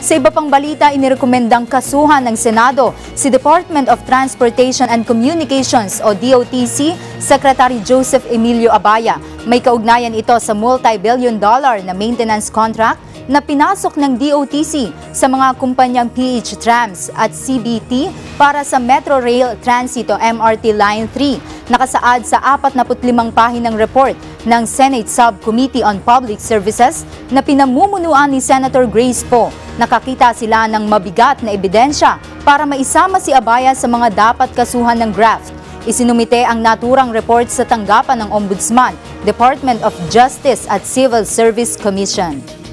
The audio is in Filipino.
Sa iba pang balita, inirekomendang kasuhan ng Senado si Department of Transportation and Communications o DOTC Secretary Joseph Emilio Abaya. May kaugnayan ito sa multi-billion-dollar na maintenance contract na pinasok ng DOTC sa mga kumpanyang PH Trams at CBT para sa Metro Rail Transit o MRT Line 3. Nakasaad sa 45 pahinang report ng Senate Subcommittee on Public Services na pinamumunuan ni Senator Grace Poe. Nakakita sila ng mabigat na ebidensya para maisama si Abaya sa mga dapat kasuhan ng graft. Isinumite ang naturang report sa tanggapan ng Ombudsman, Department of Justice at Civil Service Commission.